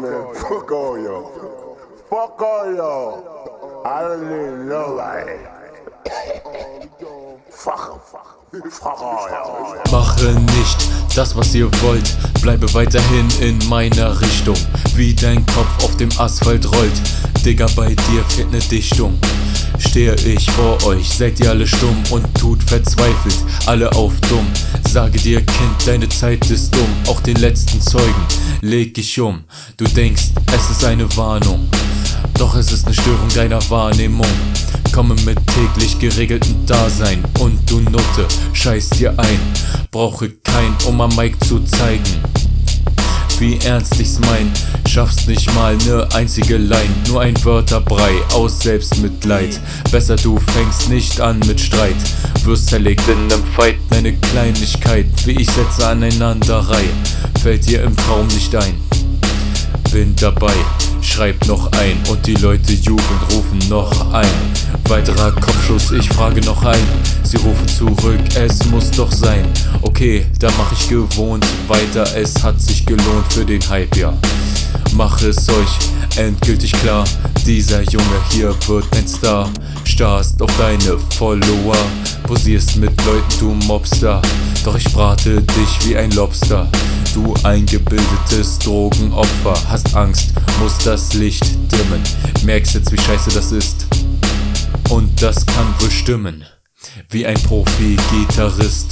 man. Fuck all y'all. Fuck all y'all. I don't need nobody. Fuck all y'all. Mache nicht das, was ihr wollt, bleibe weiterhin in meiner Richtung. Wie dein Kopf auf dem Asphalt rollt, Digga, bei dir fehlt ne Dichtung. Stehe ich vor euch, seid ihr alle stumm und tut verzweifelt, alle auf dumm. Sage dir, Kind, deine Zeit ist dumm, auch den letzten Zeugen leg ich um. Du denkst, es ist eine Warnung, doch es ist eine Störung deiner Wahrnehmung. Komme mit täglich geregeltem Dasein und du Nutte, scheiß dir ein. Brauche kein, um am Mic zu zeigen, wie ernst ich's mein. Schaffst nicht mal ne einzige Line, nur ein Wörterbrei aus Selbstmitleid. Besser du fängst nicht an mit Streit, wirst zerlegt in nem Fight. Meine Kleinlichkeit, wie ich Sätze aneinanderreih, fällt dir im Traum nicht ein. Bin dabei, schreib noch ein und die Leute jubeln, rufen noch ein. Weiterer Kopfschuss, ich frage noch ein. Sie rufen zurück, es muss doch sein. Okay, da mach ich gewohnt weiter, es hat sich gelohnt für den Hype, ja. Mach es euch endgültig klar, dieser Junge hier wird ein Star. Starrst auf deine Follower, posierst mit Leuten, du Mobster. Doch ich brate dich wie ein Lobster. Du eingebildetes Drogenopfer, hast Angst, musst das Licht dimmen. Merkst jetzt, wie scheiße das ist, und das kann wohl stimmen. Wie ein Profi-Gitarrist.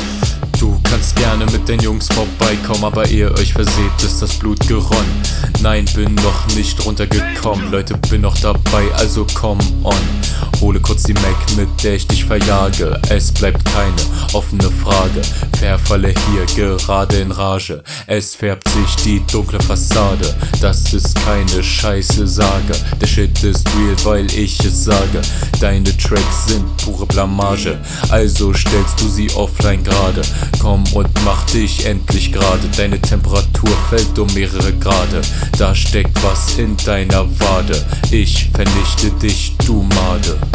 Du kannst gerne mit den Jungs vorbeikommen, aber ehe euch verseht, ist das Blut geronnen. Nein, bin noch nicht runtergekommen, Leute, bin noch dabei, also come on. Hole kurz die Mac, mit der ich dich verjage. Es bleibt keine offene Frage. Verfalle hier gerade in Rage. Es färbt sich die dunkle Fassade. Das ist keine scheiße Sage. Der Shit ist real, weil ich es sage. Deine Tracks sind pure Blamage, also stellst du sie offline gerade. Komm und mach dich endlich gerade. Deine Temperatur fällt um mehrere Grade. Da steckt was in deiner Wade. Ich vernichte dich, du Made.